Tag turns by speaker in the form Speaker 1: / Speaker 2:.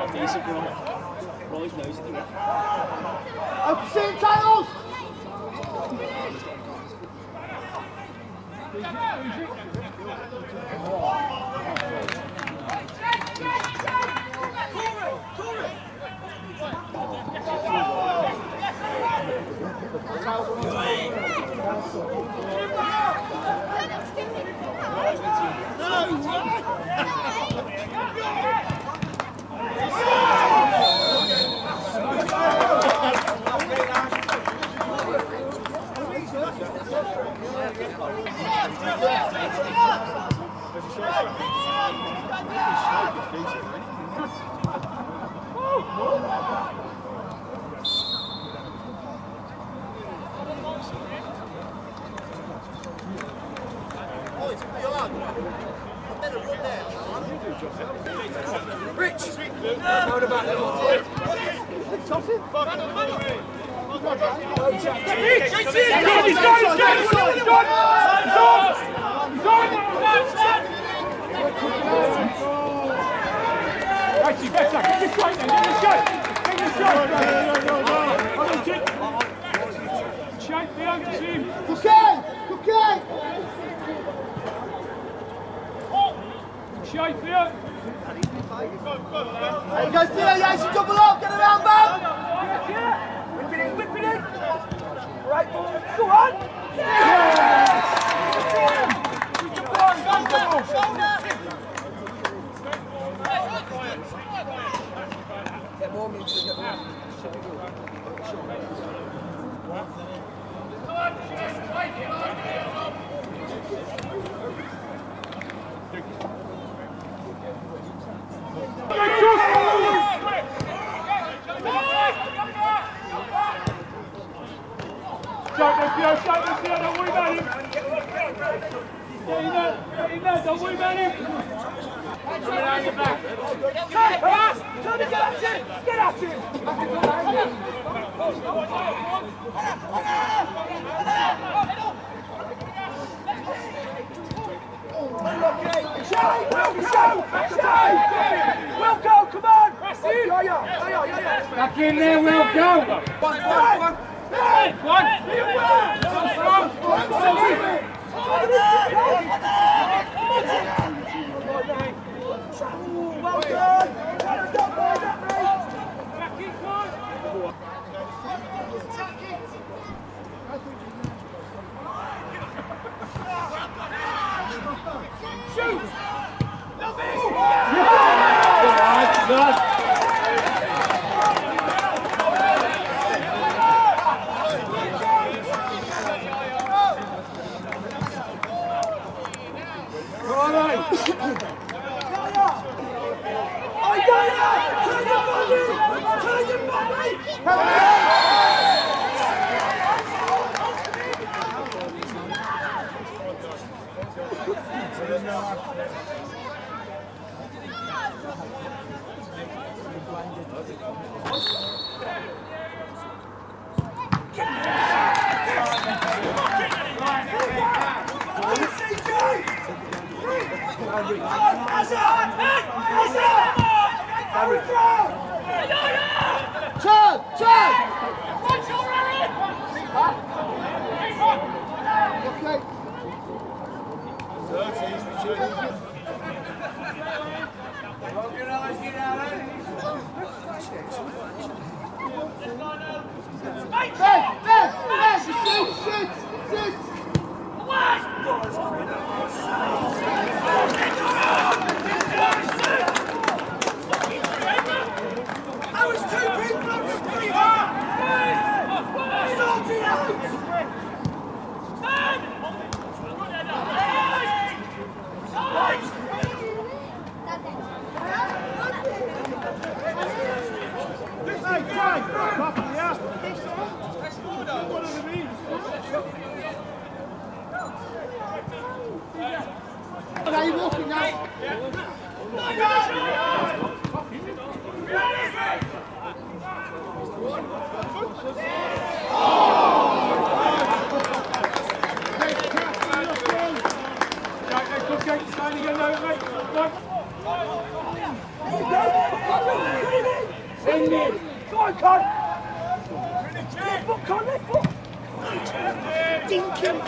Speaker 1: decent run. Roll his nose into it.
Speaker 2: Open seat, tails! Rich! How about little Tim? Toss it? He's Actually, better. Get your shot then. Get your shot. Get your shot. Shake the other team. Okay. Shake the other. Hey, go Theo. Yeah, you double up. Get around, man. Whip it in. Right, go on. Yeah. Get more music. Get more. Shut the field, don't worry about him. Get in there, don't worry about him. Coming out your back. Turn it, get at him. We'll go, come on. Back in there, we'll go. One. Well done! Shoot! Now you're walking now. Go, defending! Go on, Con! Left foot, Con, left foot! Dinking!